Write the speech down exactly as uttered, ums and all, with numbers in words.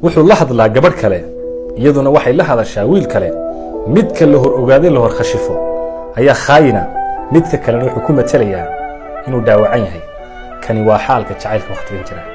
wuxuu la hadlaa gabadh kale iyaduna waxay la hadashaa wiil kale midka la hor ogaaday la hor khashifo ayaa khaayina midka kalena wuxuu ku matalayaa inuu dhaawacan yahay kani waa xaalka jacaylka waqtigan jira